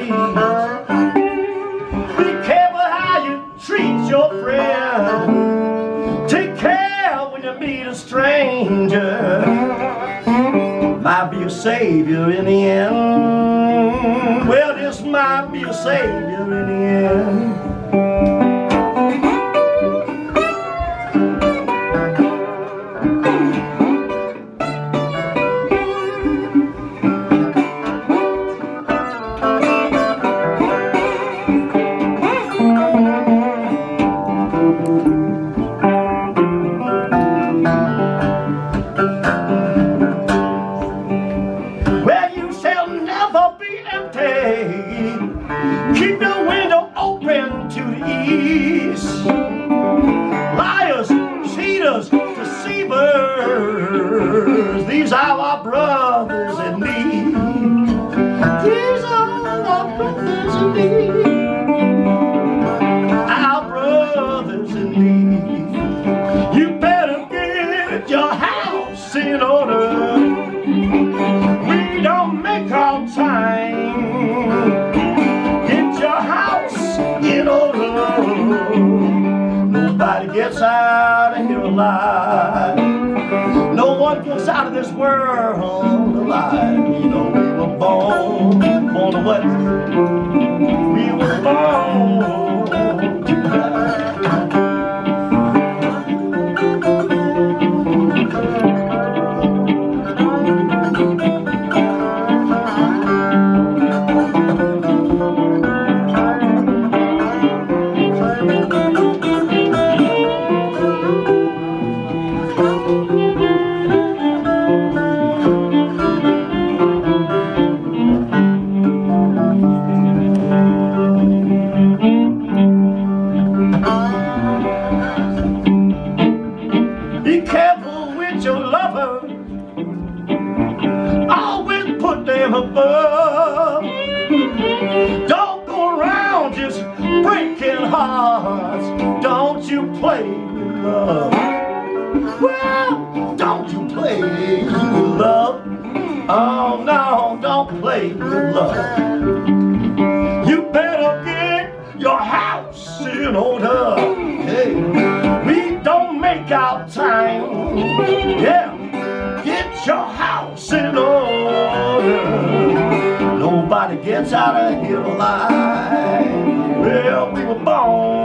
Be careful how you treat your friend. Take care when you meet a stranger. Might be a savior in the end. Well, this might be a savior in the end. Keep the window open to the east. Liars, cheaters, deceivers, these are our brothers in need. These are our brothers in need. Our brothers in need. You better get your house in order. We don't make our time. Nobody gets out of here alive. No one gets out of this world alive. You know, we were born to what? We were born to die. Be careful with your lover. Always put them above. Don't go around just breaking hearts. Don't you play with love. Well, don't you play with love. Oh no, don't play with love. You better get your house in order. Hey, we don't make our time. Yeah, get your house in order. Nobody gets out of here alive. Well, we were born